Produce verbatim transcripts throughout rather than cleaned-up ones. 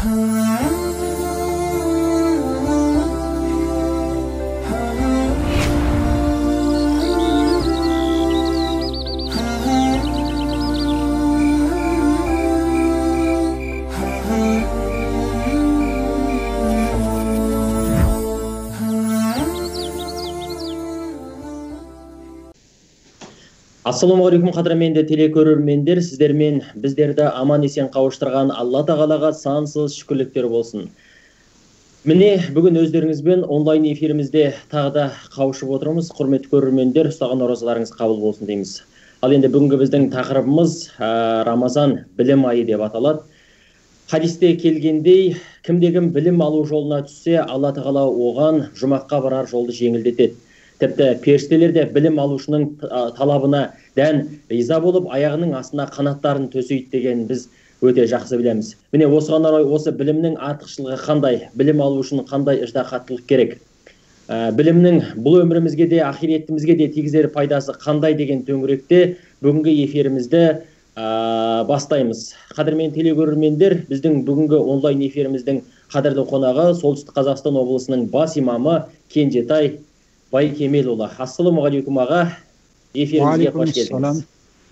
Ассаламу алейкум қадірменді телекөрермендер, сіздермен біздерді аман есен қауыштырған Алла тағалаға сансыз шүкірліктер болсын. Міне, бүгін өздеріңізбен онлайн эфирімізде тағы да қауышып отырмыз. Құрметті көрермендер, ұстаған оразаларыңыз қабыл болсын дейміз. Ал енді бүгінгі біздің тақырыбымыз Рамазан білім айы деп аталады. Хадисте келгендей, кімде-кім білім алу жолына түссе, Алла тағала оған жұмаққа барар жолды жеңілдетеді. Тіпті періштелер де білім алушының талабына дән риза болып, аяғының астына қанаттарын төсейді деген біз өте жақсы білеміз. Міне осыған орай осы білімнің артықшылығы қандай, білім алу үшін қандай ыждахаттылық керек, білімнің бұл өмірімізге де ахиреттімізге де тигізер пайдасы қандай деген төңіректе бүгінгі эфирімізді бастаймыз. Қадірмен телекөрермендер, біздің бүгінгі онлайн эфиріміздің қадірлі қонағы Солтүстік Қазақстан облысының бас имамы Кенжетай Байкемелұлы. Ассаламу алейкум аға, эфирімізге қош келдіңіз.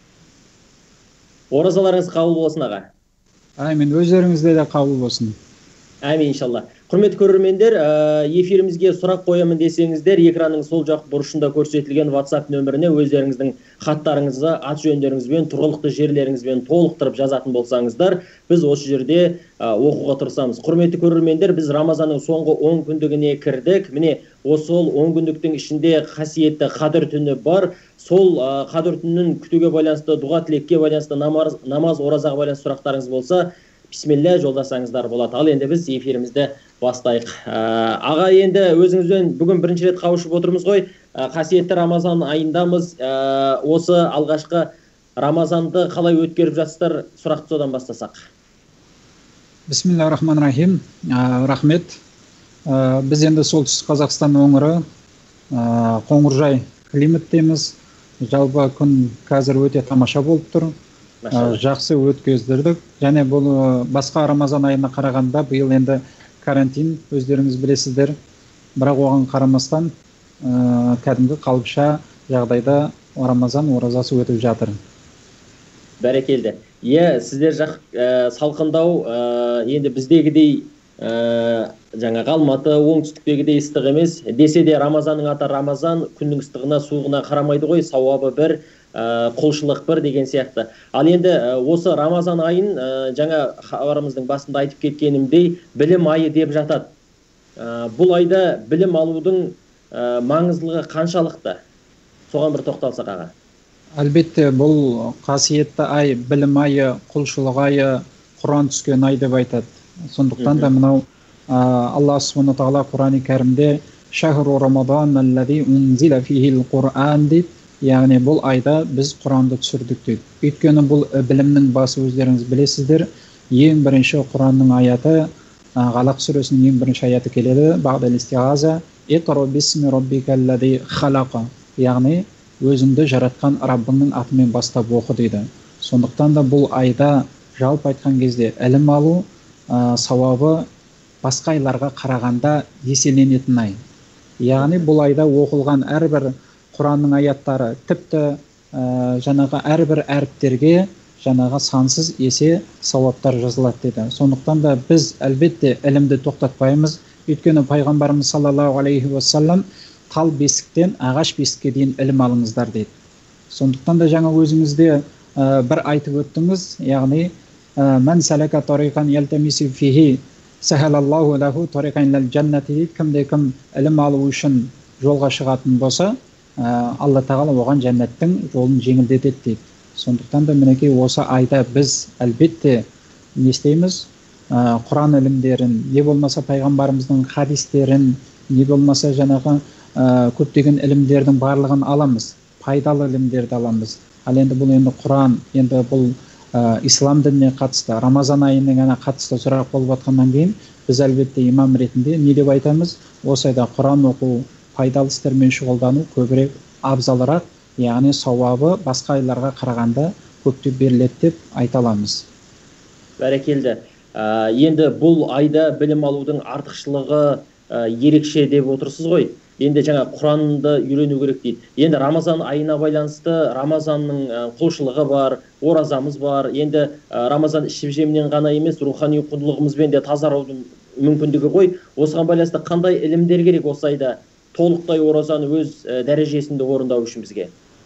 Оразаларыңыз қабыл болсын аға. Әмин, өздеріңізде де қабыл болсын. Әмин, иншалла. Құрметті көрермендер, эфирімізге сұрақ қоямын десеңіздер, экранның сол жақ бұрышында көрсетілген WhatsApp нөміріне өздеріңіздің хаттарыңызды, ат жөндеріңізбен, тұрғылықты жерлеріңізбен толықтырып жазатын болсаңыздар, біз осы жерде оқуға тырысамыз. Құрметті көрермендер, біз Рамазанның соңғы он күндігіне кірдік. Міне, осы он күндіктің ішінде қасиетті Қадір түні бар. Сол Қадір түнін күтуге байланысты, дұға тілекке байланысты, намаз, намаз оразаға байланысты сұрақтарыңыз болса, бисмилля жолдасаңыздар болады. Ал енді біз эфирімізді бастайық. Аға, енді өзіңізбен бүгін бірінші рет қауышып отырмыз ғой. Қасиетті Рамазан айындамыз. Осы алғашқы Рамазанды қалай өткеріп жатсыздар, сұрақты содан бастасақ. Бисмиллахир-рахманир-рахим. Рахмет. Біз енді Солтүстік Қазақстан өңірі, Қоңыржай климаттеміз. Жалпы күн қазір өте тамаша болып тұр. Жақсы өткіздірдік. Және бұл басқа Рамазан айына қарағанда биыл енді карантин, өздеріңіз білесіздер. Бірақ оған қарамастан кәдімгі қалыпша жағдайда Рамазан оразасы өтіп жатыр. Бәрекелді. Е, сіздер жақ салқындау, енді біздегідей жаңа Алматы, оңтүстіктегідей ыстық емес. Десе де Рамазанның аты Рамазан, күннің ыстығына, суығына қарамайды ғой, сауабы бір, құлшылық бір деген сияқты. Ал енді осы Рамазан айын жаңа хабарымыздың басында айтып кеткенімдей білім айы деп жатады. Бұл айда білім алудың маңыздылығы қаншалықты? Соған бір тоқталсақ аға. Әлбетте, бұл қасиетті ай, білім айы, құлшылық айы, Құран түскен ай деп айтады. Сондықтан да мынау Алла Субхану тағала Құран-ы Кәрімде «Шахру Рамадан аллази унзила фихил Құран» дейді. Яғни бұл айда біз Құранды түсірдік дейді. Өйткені бұл білімнің басы, өздеріңіз білесіздер. Ең бірінші Құранның аяты, Ғалақ сүресінің ең бірінші аяты келеді. Бағдал истиғаза «Иқра бисми раббикаллази халақа». Яғни өзіңді жаратқан Раббыңның атымен бастап оқы дейді. Сондықтан да бұл айда жалпы айтқан кезде ілім алу сауабы басқа айларға қарағанда еселенетін ай. Яғни бұл айда оқылған әрбір Құранның аяттары тіпті жаңағы әрбір әріптерге жаңағы сансыз есе сауаптар жазылады дейді. Сондықтан да біз әлбетте ілімді тоқтатпаймыз. Өйткені пайғамбарымыз саллаллаху алейхи уассалам тал бесіктен ағаш бесікке дейін ілім алыңыздар дейді. Сондықтан да жаңа өзіңізде бір айтып өттіңіз, яғни «Мән сәләка тариқан елтамису фихи сахалаллаху лаху тариқан иләл джаннати» дейді. Кімде-кім ілім алу үшін жолға шығатын болса, Алла тағала оған жәннаттың жолын жеңілдетеді дейді. Сондықтан да мінекей осы айда біз әлбетте не істейміз? Құран ілімдерін, не болмаса пайғамбарымыздың хадистерін, не болмаса жаңағы көптеген ілімдердің барлығын аламыз, пайдалы ілімдерді аламыз. Ал енді бұл енді Құран, енді бұл ислам дініне қатысты, Рамазан айының ғана қатысты сұрақ болып жатқаннан кейін, біз әлбетте имам ретінде не деп айтамыз? Осы айда Құран оқу, пайдалы істермен шұғылдану көбірек абзалырақ, яғни сауабы басқа айларға қарағанда көптеп беріледі деп айта аламыз. Бәрекелді. Енді бұл айда білім алудың артықшылығы ерекше деп отырсыз ғой. Енді жаңа Құранды үйрену керек дейді. Енді Рамазан айына байланысты Рамазанның құлшылығы бар, оразамыз бар. Енді Рамазан ішіп жемнен ғана емес, рухани құндылығымызбен де тазарудың мүмкіндігі ғой. Осыған байланысты қандай ілімдер керек осы айда толықтай оразаны өз дәрежесінде орындау үшін бізге?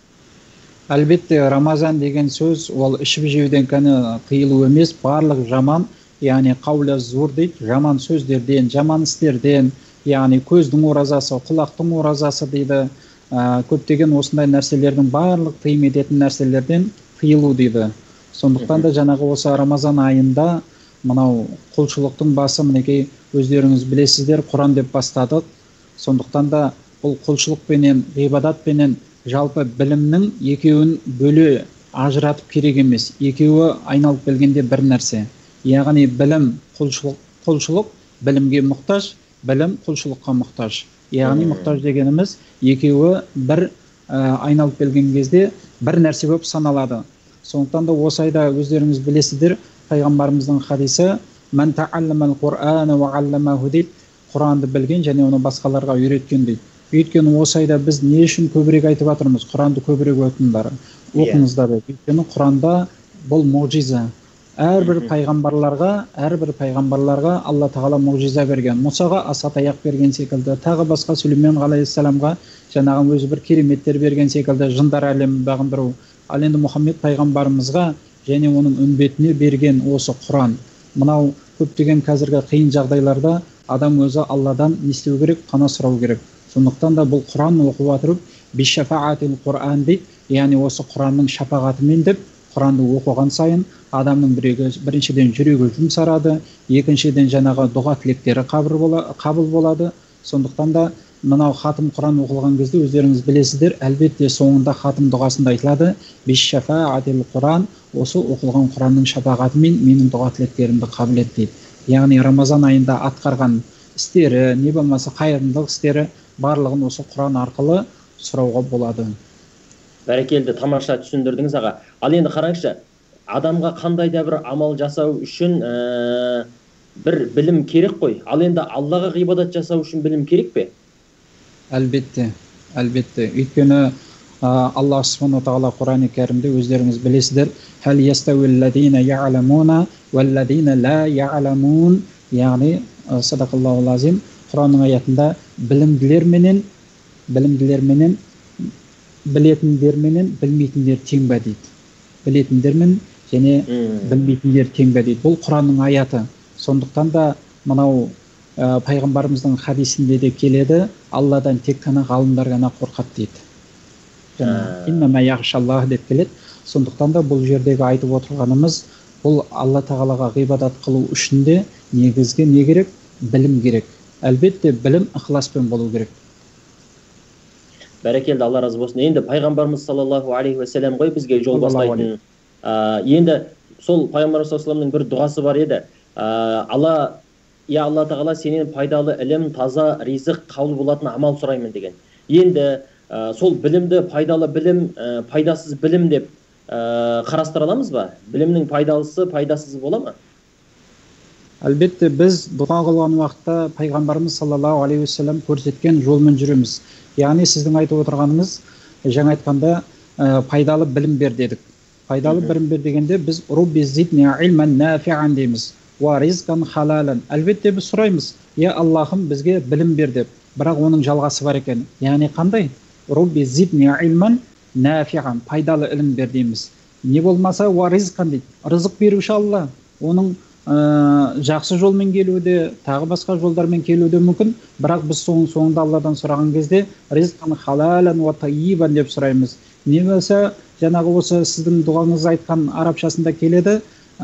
Әлбетте, Рамазан деген сөз ол ішіп жеуден ғана тыйылу емес, барлық жаман, яғни қаулы зур дейді, жаман сөздерден, жаман істерден, яғни көздің оразасы, құлақтың оразасы дейді, көптеген осындай нәрселердің барлық тыйым ететін нәрселерден тыйылу дейді. Сондықтан да жаңағы осы Рамазан айында мынау құлшылықтың басы, мінекей өздеріңіз білесіздер, Құран деп бастадық. Сондықтан да бұл құлшылықпенен, ғибадатпенен жалпы білімнің екеуін бөле ажыратып керек емес. Екеуі айналып келгенде бір нәрсе. Яғни білім құлшылық, құлшылық білімге мұқтаж, білім құлшылыққа мұқтаж. Яғни мұқтаж дегеніміз екеуі бір айналып келген кезде бір нәрсе болып саналады. Сондықтан да осы айда өздеріңіз білесіздер, пайғамбарымыздың хадисі «Мән тәалламал Құр'ана ва алламаху» дейді, Құранды білген және оны басқаларға үйреткен дейді. Өйткені осы айда біз не үшін көбірек айтып жатырмыз? Құранды көбірек оқыңдар, оқыңыздар. Өйткені Құранда бұл мұғжиза. Әрбір пайғамбарларға, әрбір пайғамбарларға Алла Тағала мұғжиза берген. Мұсаға аса таяқ берген секілді, тағы басқа Сүлеймен алейхиссаламға жаңағы өзі бір кереметтер берген секілді жындар әлемін бағындыру. Ал енді Мұхаммед пайғамбарымызға және оның үмбетіне берген осы Құран. Мынау көптеген қазіргі қиын жағдайларда адам өзі Алладан не істеу керек? Пана сұрау керек. Сондықтан да бұл Құран оқып отырып, бишафаатил Құран дейді, яғни осы Құранның шапағатымен деп Құранды оқыған сайын адамның біріншіден жүрегі жұмсарады, екіншіден жаңағы дұға тілектері қабыл болады. Сондықтан да мынау хатым Құран оқылған кезде өздеріңіз білесіздер, әлбетте соңында хатым дұғасында айтылады, бишафаатил Құран, осы оқылған Құранның шапағатымен менің дұға тілектерімді қабыл ет дейді. Яғни Рамазан айында атқарған істері, не болмаса қайырымдылық істері барлығын осы Құран арқылы сұрауға болады. Бәрекелді, тамаша түсіндірдіңіз аға. Ал енді қараңызшы, адамға қандай да бір амал жасау үшін бір білім керек қой. Ал енді Аллаға ғибадат жасау үшін білім керек пе? Әлбетте, әлбетте. Өйткені Алла Субхану Тағала Құран-ы Кәрімде өздеріңіз білесіздер, «Хәл ястауиллазина я'ламуна валлазина ла я'ламун», яғни садақаллаху лазим, Құранның аятында білімділер менен, білімділер менен, білетіндер менен білмейтіндер тең бе дейді. Білетіндер мен және білмейтіндер тең бе дейді. Бұл Құранның аяты. Сондықтан да мынау пайғамбарымыздың хадисінде де келеді, Алладан тек қана ғалымдар ғана қорқады дейді. Иннама яхшаллах деп келеді. Сондықтан да бұл жердегі айтып отырғанымыз, бұл Алла Тағалаға ғибадат қылу үшін де негізгі не керек? Білім керек. Әлбетте білім ықыласпен болу керек. Бәрекелді, Алла разы болсын. Енді пайғамбарымыз саллаллаху алейхи ва саллям ғой бізге жол бастайтын. Енді сол пайғамбарымыз саллаллаху алейхи ва саллямның бір дұғасы бар еді. Алла, я Алла Тағала сенен пайдалы ілім, таза ризық, қаулы болатын амал сұраймын деген. Енді сол білімді, пайдалы білім, пайдасыз білім деп қарастыра аламыз ба? Білімнің пайдалысы, пайдасыз бола ма? Әлбетте, біз дұға қылған уақытта пайғамбарымыз саллаллаху алейхи ва саллям көрсеткен жолмен жүреміз. Яғни сіздің айтып отырғаныңыз, жаңа айтқанда пайдалы білім бер дедік. Пайдалы білім бер дегенде біз рубби зидни илман нафиан дейміз. Ва ризқан халалан. Әлбетте біз сұраймыз, я Аллахым бізге білім бер деп. Бірақ оның жалғасы бар екен. Яғни қандай? Рубби зидни илман нафиан. Пайдалы ілім бер дейміз. Не болмаса ва ризқан дейді. Рызық беруші Алла. Оның жақсы жолмен келуде, тағы басқа жолдармен келуде мүмкін, бірақ біз соның соңында Алладан сұраған кезде ризқан халалан ва тайибан деп сұраймыз. Не болса, жаңағы осы сіздің дұғаңыз айтқан арабшасында келеді,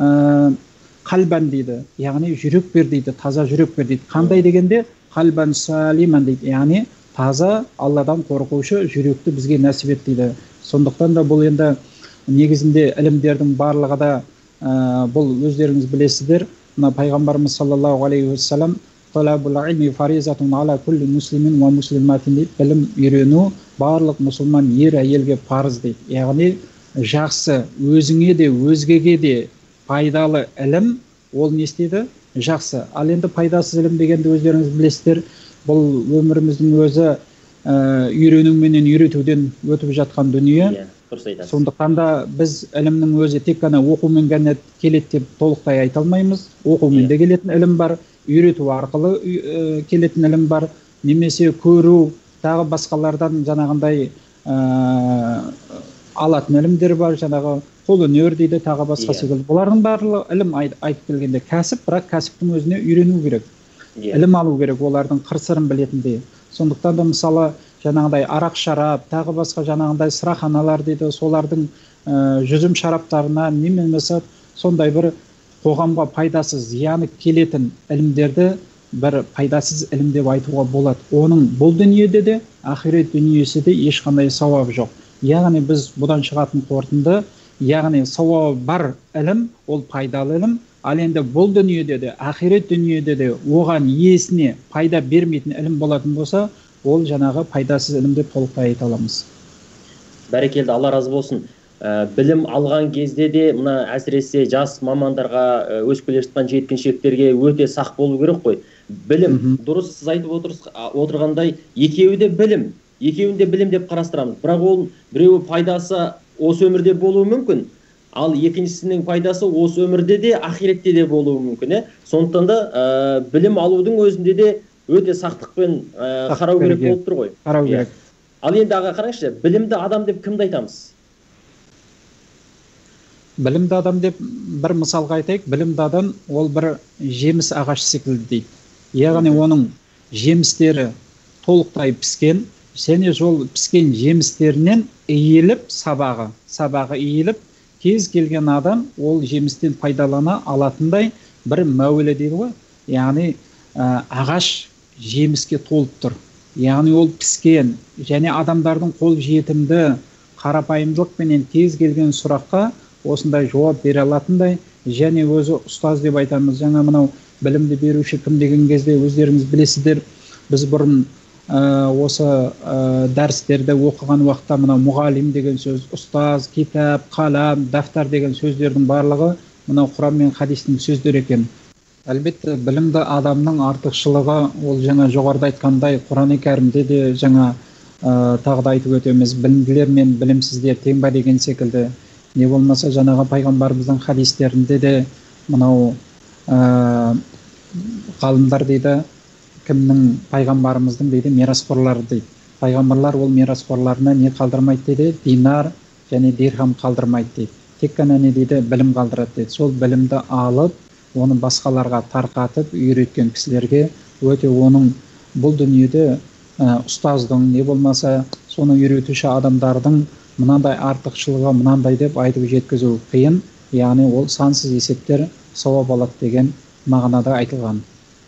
қалбан дейді, яғни жүрек бер дейді, таза жүрек бер дейді. Қандай дегенде? Қалбан салиман дейді, яғни таза Алладан қорқушы жүректі бізге нәсіп ет дейді. Сондықтан да бұл енді негізінде ілімдердің барлығы да бұл өздеріңіз білесіздер, мына пайғамбарымыз саллаллаху алейхи ва саллям талабул илми фаризатун ала кулли муслимин ва муслиматин дейді, білім үйрену барлық мұсылман ер әйелге парыз дейді. Яғни жақсы өзіңе де өзгеге де пайдалы ілім ол не істейді? Жақсы. Ал енді пайдасыз ілім дегенді өздеріңіз білесіздер, бұл өміріміздің өзі үйрену менен үйретуден өтіп жатқан дүние. Сондықтан да біз ілімнің өзі тек қана оқумен ғана келеді деп толықтай айта алмаймыз. Оқумен де келетін ілім бар, үйрету арқылы келетін ілім бар, немесе көру, тағы басқалардан жаңағындай алатын ілімдер бар, жаңағы қолөнер дейді, тағы басқа секілді. Бұлардың барлығы ілім айтып келгенде кәсіп, бірақ кәсіптің өзіне үйрену керек. Ілім алу керек, олардың қыр-сырын білетіндей. Сондықтан да мысалы жаңағындай арақ шарап, тағы басқа жаңағындай сыраханалар дейді, солардың жүзім шараптарына немесе сондай бір қоғамға пайдасыз, зияны келетін ілімдерді бір пайдасыз ілім деп айтуға болады. Оның бұл дүниеде де, ақирет дүниесі де ешқандай сауабы жоқ. Яғни біз бұдан шығатын қорытынды, яғни сауабы бар ілім, ол пайдалы ілім. Ал енді бұл дүниеде де, ақирет дүниеде де оған иесіне пайда бермейтін ілім болатын болса, ол жаңағы пайдасыз ілім деп толықтай айта аламыз. Бәрекелді, Алла разы болсын. Білім алған кезде де, мына әсіресе жас мамандарға, өсіп келе жатқан жеткіншектерге өте сақ болу керек қой. Білім, дұрыс сіз айтып отырғандай, екеуі де білім, екеуін де білім деп қарастырамыз. Бірақ ол біреуі пайдасы осы өмірде болуы мүмкін, ал екіншісінің пайдасы осы өмірде де, ақиретте де болуы мүмкін. Сондықтан да білім алудың өзінде де өте сақтықпен қарау керек болып тұр ғой. Қарау керек. Ал енді аға қараңызшы, білімді адам деп кімді айтамыз? Білімді адам деп бір мысалға айтайық, білімді адам ол бір жеміс ағаш секілді дейді. Яғни оның жемістері толықтай піскен, және жол піскен жемістерінен иіліп сабағы, сабағы иіліп, кез келген адам ол жемістен пайдалана алатындай бір мәуелі дейді ғой. Яғни ағаш жеміске толып тұр. Яғни ол піскен, және адамдардың қол жетімді қарапайымдылықпенен кез келген сұраққа осындай жауап бере алатындай, және өзі ұстаз деп айтамыз. Жаңа мынау білімді беруші кім деген кезде өздеріңіз білесіздер, біз бұрын осы дәрістерді оқыған уақытта мынау мұғалим деген сөз, ұстаз, китап, қалам, дафтар деген сөздердің барлығы мынау Құран мен хадистің сөздері екен. Әлбетте білімді адамның артықшылығы ол жаңа жоғарыда айтқандай Құран-ы Кәрімде де жаңа тағы да айтып өтеміз, білімділер мен білімсіздер тең ба деген секілді. Не болмаса жаңағы пайғамбарымыздың хадистерінде де мынау ғалымдар дейді, кімнің пайғамбарымыздың дейді мирасқорлары дейді. Пайғамбарлар ол мирасқорларына не қалдырмайды дейді, динар және дирхам қалдырмайды дейді. Тек қана не дейді, білім қалдырады дейді. Сол білімді алып, оны басқаларға тарқатып үйреткен кісілерге өте оның бұл дүниеде ұстаздың не болмаса соны үйретуші адамдардың мынандай артықшылығы мынандай деп айтып жеткізу қиын. Яғни ол сансыз есептер сауап алады деген мағынада айтылған.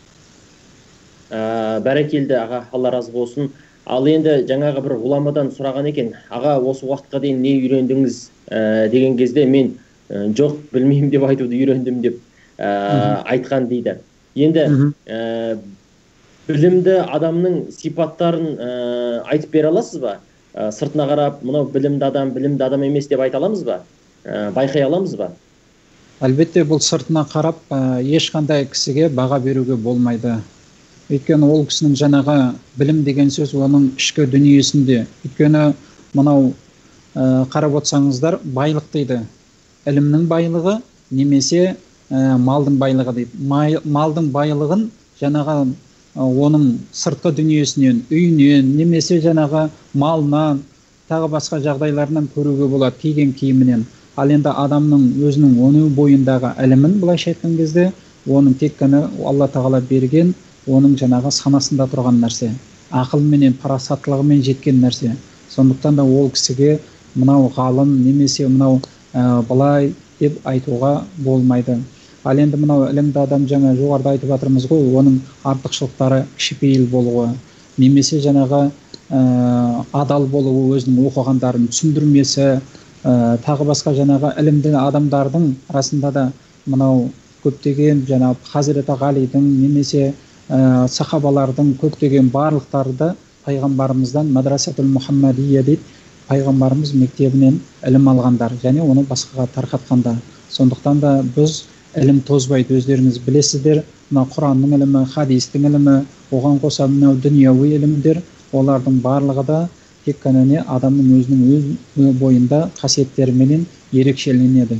Бәрекелді аға, Алла разы болсын. Ал енді жаңағы бір ғұламадан сұраған екен, аға осы уақытқа дейін не үйрендіңіз деген кезде мен жоқ білмеймін деп айтуды үйрендім деп айтқан дейді. Енді білімді адамның сипаттарын айтып бере аласыз ба? Сыртына қарап, мынау білімді адам, білімді адам емес деп айта аламыз ба? Байқай аламыз ба? Әлбетте бұл сыртына қарап ешқандай кісіге баға беруге болмайды. Өйткені ол кісінің жаңағы білім деген сөз оның ішкі дүниесінде. Өйткені мынау қарап отырсаңыздар байлық дейді. Ілімнің байлығы немесе малдың байлығы дейді. Малдың байлығын жаңағы оның сыртқы дүниесінен, үйінен, немесе жаңағы малынан, тағы басқа жағдайларынан көруге болады, киген киімінен. Ал енді адамның өзінің оны бойындағы ілімін былайша айтқан кезде, оның тек қана Алла тағала берген, оның жаңағы санасында тұрған нәрсе, ақылменен, парасаттылығымен жеткен нәрсе. Сондықтан да ол кісіге мынау ғалым немесе мынау былай деп айтуға болмайды. Ал енді мынау ілімді адам жаңа жоғарыда айтып жатырмыз ғой, оның артықшылықтары кішіпейіл болуы, немесе жаңағы адал болуы, өзінің оқығандарын түсіндірмесі, тағы басқа жаңағы ілімді адамдардың арасында да мынау көптеген жаңағы Хазіреті Ғалидің немесе сахабалардың көптеген барлықтарды пайғамбарымыздан Мадрасатул Мұхаммадия дейді, пайғамбарымыз мектебінен ілім алғандар және оны басқаға тарқатқандар. Сондықтан да біз ілім тозбайды, өздеріңіз білесіздер. Мына Құранның ілімі, хадистің ілімі, оған қоса мынау дүнияви ілімдер, олардың барлығы да тек қана не адамның өзінің өз бойында қасиеттеріменен ерекшеленеді.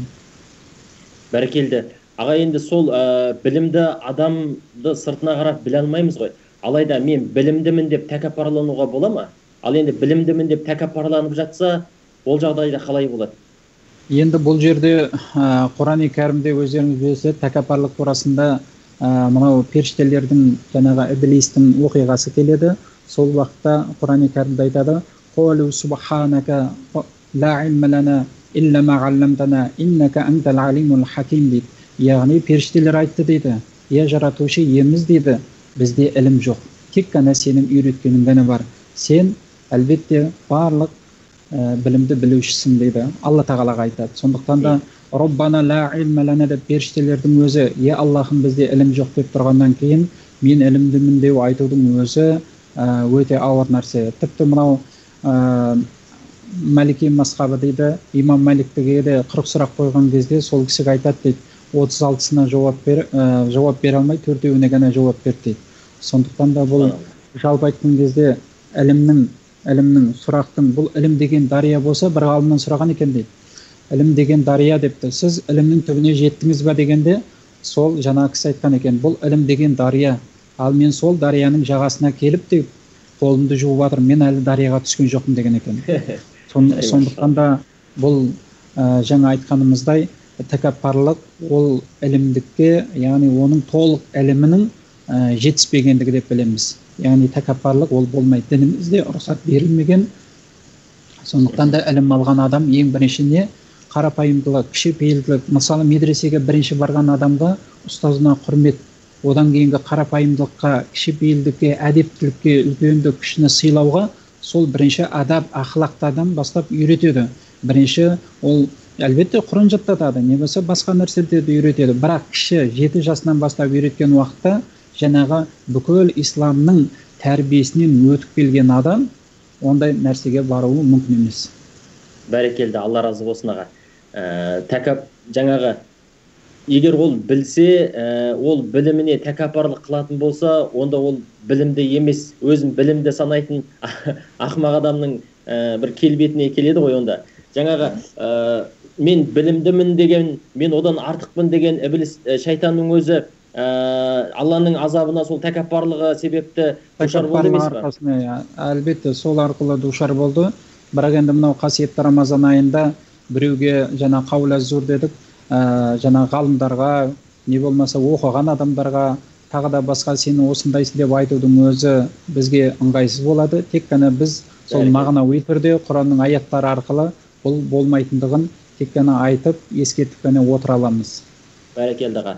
Бәрекелді. Аға, енді сол ә, білімді адамды сыртына қарап біле алмаймыз ғой. Алайда мен білімдімін деп тәкаппарлануға бола ма? Ал енді білімдімін деп тәкаппарланып жатса, ол жағдайда қалай болады? Енді бұл жерде ә, Құран-ы Кәрімде өздеріңіз білесіздер, тәкаппарлық турасында ә, мынау періштелердің жаңағы иблистің оқиғасы келеді. Сол уақытта Құран-ы Кәрімде айтады: "Қалу субханака ла илма лана илля ма алламтана иннака антал алимул хаким" дейді. Яғни періштелер айтты дейді: "Е жаратушы иеміз дейді, бізде ілім жоқ, тек қана сенің үйреткенің ғана бар. Сен әлбетте барлық ә, білімді білушісің" дейді. Алла тағалаға айтады. Сондықтан да Роббана ла илма лана деп періштелердің өзі, "Е Аллахым, бізде ілім жоқ" деп тұрғаннан кейін, мен ілімдімін деп айтудың өзі ә, өте ауыр нәрсе. Тіпті мынау ә, Малики масхабы дейді, имам Маликтіге де қырық сұрақ қойған кезде сол кісіге айтады дейді: отыз алтысына жауап бер, ә, жауап бере алмай төртеуіне ғана жауап берді дейді. Сондықтан да бұл жалпы айтқан кезде ілімнің ілімнің сұрақтың, бұл ілім деген дария болса, бір ғалымнан сұраған екен дейді: "Ілім деген дария" депті. "Сіз ілімнің түбіне жеттіңіз ба?" дегенде, сол жаңа кісі айтқан екен: "Бұл ілім деген дария. Ал мен сол дарияның жағасына келіп деп қолымды жуып жатырмын, мен әлі дарияға түскен жоқпын" деген екен. Сондықтан да бұл ә, жаңа айтқанымыздай тәкаппарлық ол ілімдікке, яғни оның толық ілімінің ә, жетіспегендігі деп білеміз. Яғни тәкаппарлық ол болмайды. Дінімізде рұқсат берілмеген. Сондықтан да ілім алған адам ең бірінші не? Қарапайымдылық, кішіпейілділік. Мысалы медресеге бірінші барған адамға ұстазына құрмет, одан кейінгі қарапайымдылыққа, кішіпейілдікке, әдептілікке, үлкенді кішіні сыйлауға сол бірінші адап, ақылақтардан бастап үйретеді. Бірінші ол әлбетте Құран жаттатады, не болса басқа нәрселерді үйретеді. Бірақ кіші жеті жасынан бастап үйреткен уақытта жаңағы бүкіл исламның тәрбиесінен өтіп келген адам ондай нәрсеге баруы мүмкін емес. Бәрекелді, Алла разы болсын аға. Ә, тәкап жаңағы егер ол білсе, ә, ол біліміне тәкаппарлық қылатын болса, онда ол білімді емес, өзін білімді санайтын ақымақ адамның ә, бір келбетіне келеді ғой. Онда жаңағы ә, мен білімдімін деген, мен одан артықпын деген ібліс, ә, шайтанның өзі ә, Алланың азабына сол тәкаппарлығы себепті душар болды емес па? Әлбетте сол арқылы душар болды. Бірақ енді мынау қасиетті Рамазан айында біреуге жаңа қаулә зур дедік, ә, жаңа ғалымдарға, не болмаса оқыған адамдарға, тағы да басқа сені осындайсың деп айтудың өзі бізге ыңғайсыз болады. Тек қана біз сол мағынауи түрде Құранның аяттары арқылы бұл болмайтындығын тек қана айтып, ескертіп қана отыра аламыз. Бәрекелді аға.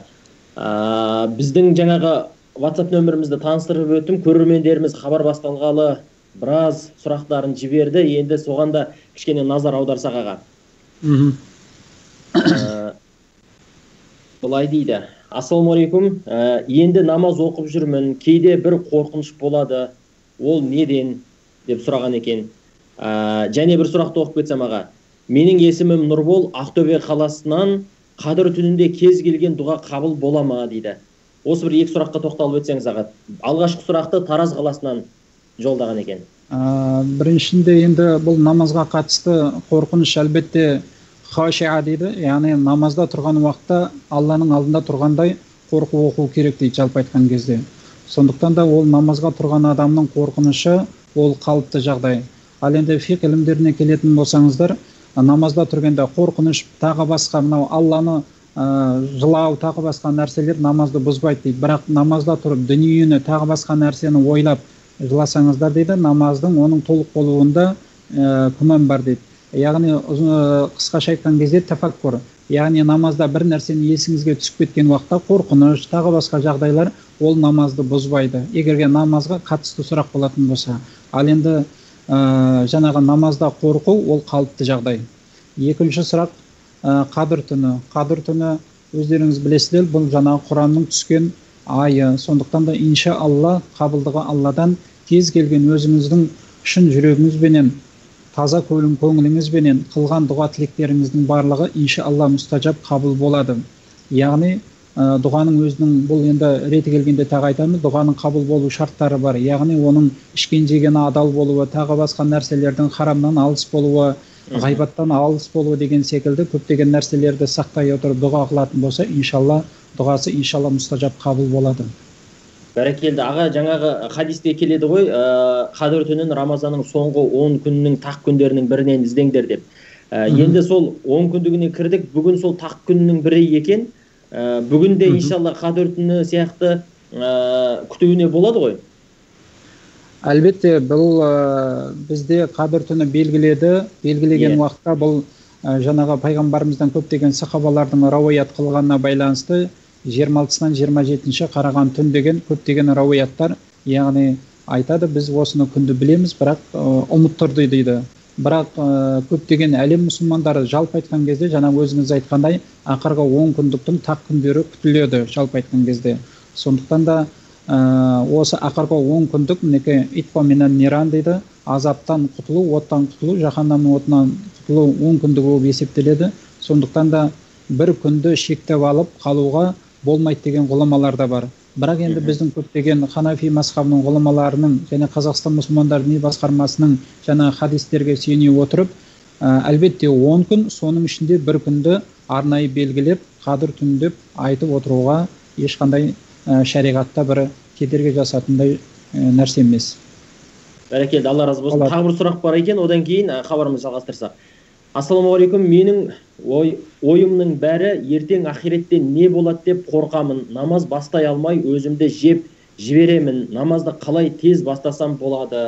Ә, біздің жаңағы WhatsApp нөмірімізді таныстырып өттім. Көрермендеріміз хабар басталғалы біраз сұрақтарын жіберді. Енді соған да кішкене назар аударсақ аға. Ә, былай дейді: "Ассалаумағалейкум, ә, енді намаз оқып жүрмін, кейде бір қорқыныш болады, ол неден?" деп сұраған екен. Ә, және бір сұрақты оқып кетсем аға: "Менің есімім Нұрбол, Ақтөбе қаласынан, Қадір түнінде кез келген дұға қабыл бола ма?" дейді. Осы бір екі сұраққа тоқталып өтсеңіз аға. Алғашқы сұрақты Тараз қаласынан жолдаған екен. Ә, біріншінде енді бұл намазға қатысты қорқыныш әлбетте хашиа дейді, яғни намазда тұрған уақытта Алланың алдында тұрғандай қорқу оқу керек дейді жалпы айтқан кезде. Сондықтан да ол намазға тұрған адамның қорқынышы ол қалыпты жағдай. Ал енді фиқ ілімдеріне келетін болсаңыздар, намазда тұрганда қорқыныш, тағы басқа мынау Алланы ә, жылау, тағы басқа нәрселер намазды бұзбайды дейді. Бірақ намазда тұрып дүниені, тағы басқа нәрсені ойлап жыласаңыздар дейді, намаздың оның толық болуында ә, күмән бар дейді. Яғни қысқаша айтқан кезде тафаккур, яғни намазда бір нәрсені есіңізге түсіп кеткен уақытта қорқыныш, тағы басқа жағдайлар ол намазды бұзбайды, егерге намазға қатысты сұрақ болатын болса. Ал енді ә, жаңағы намазда қорқу ол қалыпты жағдай. Екінші сұрақ ә, Қадір түні. Қадір түні өздеріңіз білесіздер, бұл жаңағы Құранның түскен айы. Сондықтан да инша Алла, қабылдығы Алладан кез келген өзіңіздің шын жүрегіңізбенен, таза көңіліңізбенен қылған дұға тілектеріңіздің барлығы инша Алла мұстажаб қабыл болады. яғни дұғаның өзінің, бұл енді реті келгенде тағы айтамыз, дұғаның қабыл болу шарттары бар. Яғни оның ішкен жегені адал болуы, тағы басқа нәрселердің харамнан алыс болуы, ғайбаттан алыс болуы деген секілді көптеген нәрселерді сақтай отырып дұға қылатын болса, иншалла дұғасы иншалла мұстажаб қабыл болады. Бәрекелді. Аға, жаңағы хадисте келеді ғой, қадір түнін Рамазанның соңғы он күнінің тақ күндерінің бірінен іздеңдер деп. Енді сол он күндігіне кірдік, бүгін сол тақ күнінің бірі екен. Бүгінде иншалла қадір түні сияқты күтуіне болады ғой. Әлбетте, бұл бізде қадір түні белгіледі, белгілеген уақытта бұл жаңағы пайғамбарымыздан көптеген сахабалардың рауаят қылғанына байланысты жиырма алтысынан жиырма жетінші қараған түн деген көптеген рауаяттар, яғни айтады, біз осыны күнді білеміз, бірақ ұмыт тұрды дейді. Бірақ көптеген әлем мұсылмандары жалпы айтқан кезде, жаңа өзіңіз айтқандай, ақырғы он күндіктің тақ күндері күтіледі жалпы айтқан кезде. Сондықтан да осы ақырғы он күндік мінеке итқа менен ниран дейді, азаптан құтылу, оттан құтылу, жаһаннамның отынан құтылу он күндік болып есептеледі. Сондықтан да бір күнді шектеп алып қалуға болмайды деген ғұламалар да бар. Бірақ енді біздің көптеген Ханафи мазхабының ғұламаларының және Қазақстан мұсылмандар діни басқармасының жаңа хадистерге сүйене отырып, әлбетте он күн, соның ішінде бір күнді арнайы белгілеп, қадір түні деп айтып отыруға ешқандай шариғатта бір кедергі жасатындай нәрсе емес. Бәрекелді, Алла разы болсын. Тағы бір сұрақ бар екен, одан кейін хабарымызды жалғастырсақ. Ассалаумағалейкум, менің ойымның бәрі ертең ақиретте не болады деп қорқамын. Намаз бастай алмай өзімді жеп жіберемін. Намазды қалай тез бастасам болады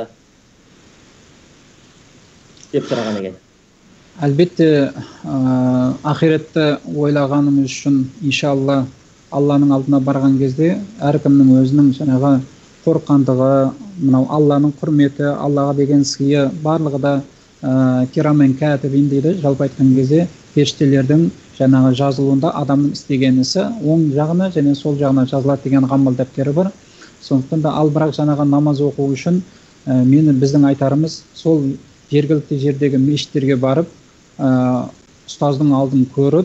деп сұраған екен. Әлбетте, ақиретті ойлағанымыз үшін иншалла Алланың алдына барған кезде әркімнің өзінің жаңағы қорқандығы, мынау Алланың құрметі, Аллаға деген сыйы барлығы да кирамен кәтибин дейді, жалпы айтқан кезде періштелердің жаңағы жазылуында адамның істеген ісі оң жағына және сол жағына жазылады деген ғамал дәптері бар. Сондықтан да ал бірақ жаңағы намаз оқу үшін мені біздің айтарымыз сол жергілікті жердегі мешіттерге барып, ұстаздың алдын көріп,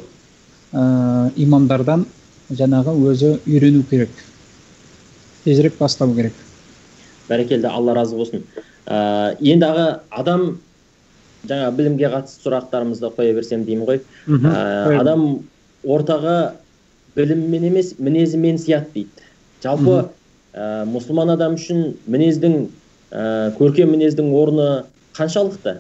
имамдардан жаңағы өзі үйрену керек. Тезірек бастау керек. Бәрекелді, Алла разы болсын. Енді аға, адам жаңа білімге қатысты сұрақтарымызды қоя берсем деймін ғой. Адам ортаға біліммен емес, мінезімен сияды дейді. Жалпы мұсылман адам үшін мінездің, көркем мінездің орны қаншалықты?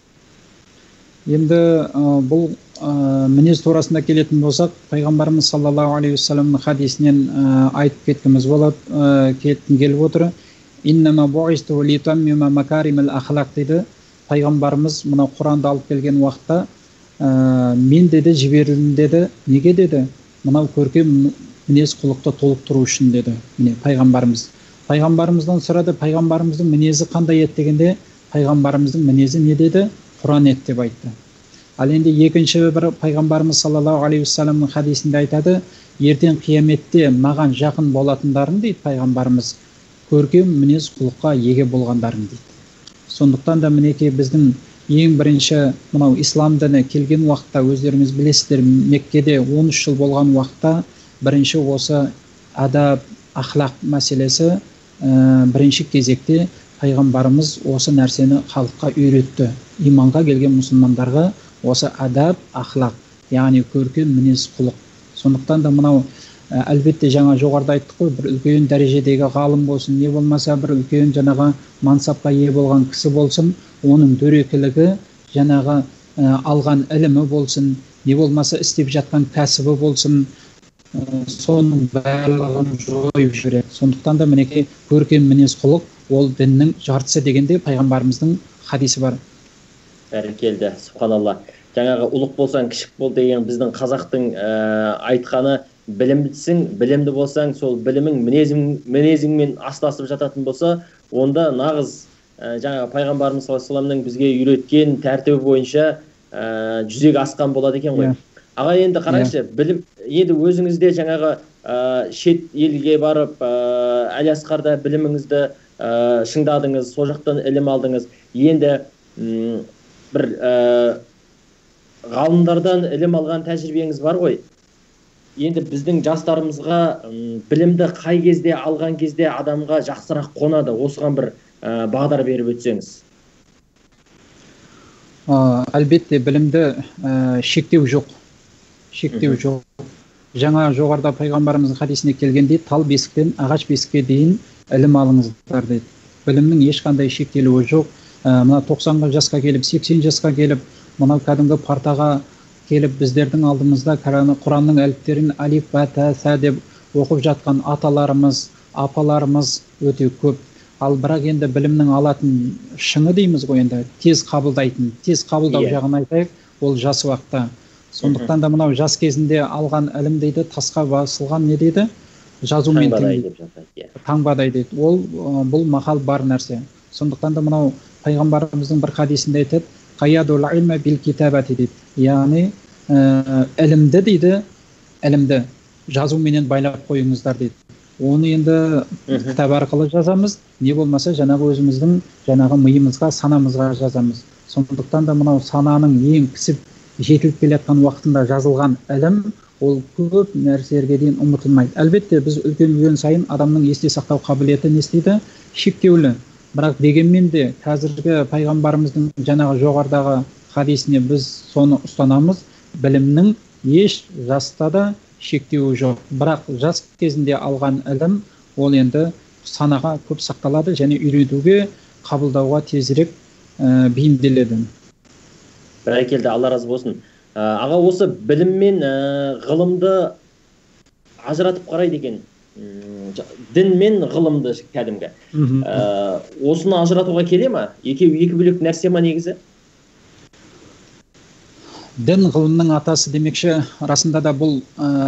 Енді бұл мінез турасында келетін болсақ, пайғамбарымыз саллаллаху алейхи уассаламның хадисінен айтып кеткіміз болады, келіп келіп отыр. Иннама буисту литаммима макаримал ахлақ дейді. Пайғамбарымыз мына Құранды алып келген уақытта мен деді жіберілдім деді. Неге деді? Мынау көркем мінез құлықты толықтыру үшін деді. Міне пайғамбарымыз. Пайғамбарымыздан сұрады, пайғамбарымыздың мінезі қандай еді дегенде, пайғамбарымыздың мінезі не деді? Құран еді деп айтты. Ал енді екінші бір пайғамбарымыз саллаллаху алейхи уассаламның хадисінде айтады, ертең қияметте маған жақын болатындарың дейді пайғамбарымыз, көркем мінез құлыққа еге болғандарың дейді. Сондықтан да мінекей біздің ең бірінші мынау ислам діні келген уақытта, өздеріңіз білесіздер, Меккеде он үш жыл болған уақытта бірінші осы адаб, ахлақ мәселесі бірінші кезекте пайғамбарымыз осы нәрсені халыққа үйретті. Иманға келген мұсылмандарға осы адаб, ахлақ, яғни көркем мінез құлық. Сондықтан да мынау әлбетте жаңа жоғарыда айттық қой, бір үлкен дәрежедегі ғалым болсын, не болмаса бір үлкен жаңағы мансапқа ие болған кісі болсын, оның дөрекілігі, жаңағы алған ілімі болсын, не болмаса істеп жатқан кәсібі болсын, соның барлығын жойып жібереді. Сондықтан да мінекей көркем мінез құлық ол діннің жартысы дегенде пайғамбарымыздың хадисі бар. Бәрекелді, субханалла. Жаңағы ұлық болсаң кішік бол деген біздің қазақтың айтқаны, білімдісің, білімді болсаң, сол білімің мінезіңмен астасып жататын болса, онда нағыз жаңағы пайғамбарымыз саллаллаху алейхи вассаламның бізге үйреткен тәртібі бойынша жүзеге асқан болады екен ғой. Аға, енді қараңызшы, білім, енді өзіңізде жаңағы шет елге барып, Әлиасқарда біліміңізді шыңдадыңыз, сол жақтан ілім алдыңыз. Енді бір ғалымдардан ілім алған тәжірибеңіз бар ғой. енді біздің жастарымызға білімді қай кезде алған кезде адамға жақсырақ қонады, осыған бір бағдар беріп өтсеңіз. Әлбетте білімді шектеу жоқ. Шектеу жоқ. Жаңа жоғарыда пайғамбарымыздың хадисіне келгендей, тал бесіктен ағаш бесікке дейін ілім алыңыздар дейді. Білімнің ешқандай шектелуі жоқ. Мына тоқсанға жасқа келіп, сексен жасқа келіп, мынау кәдімгі партаға келіп біздердің алдымызда Құранның әліптерін алиф, ба, та, са деп оқып жатқан аталарымыз, апаларымыз өте көп. Ал бірақ енді білімнің алатын шыңы дейміз ғой, енді тез қабылдайтын, тез қабылдау жағын айтайық, ол жас уақытта. Сондықтан да мынау жас кезінде алған ілім дейді, тасқа басылған не дейді? Жазумен таңбадай дейді. Ол бұл мақал бар нәрсе. Сондықтан да мынау пайғамбарымыздың бір хадисінде айтады, қаядул илма бил китабати дейді. Яғни ілімді дейді, ілімді жазуменен байлап қойыңыздар дейді. Оны енді кітап арқылы жазамыз, не болмаса жаңағы өзіміздің жаңағы миымызға, санамызға жазамыз. Сондықтан да мынау сананың ең пісіп жетіліп келе жатқан уақытында жазылған ілім, ол көп нәрселерге дейін ұмытылмайды. Әлбетте біз үлкен сайын адамның есте сақтау қабілеті не істейді? Шектеулі. Бірақ дегенмен де қазіргі пайғамбарымыздың жаңағы жоғарыдағы хадисіне біз соны ұстанамыз. Білімнің еш жаста да шектеуі жоқ. Бірақ жас кезінде алған ілім ол енді санаға көп сақталады және үйретуге, қабылдауға тезірек бейімделеді. Бәрекелді, Алла разы болсын. Аға, осы білім мен ғылымды ажыратып қарайды екен. Дін мен ғылымды кәдімгі. Осыны ажыратуға келе ма? Екеуі екі бөлек нәрсе ма негізі? Дін ғылымның атасы демекші, расында да бұл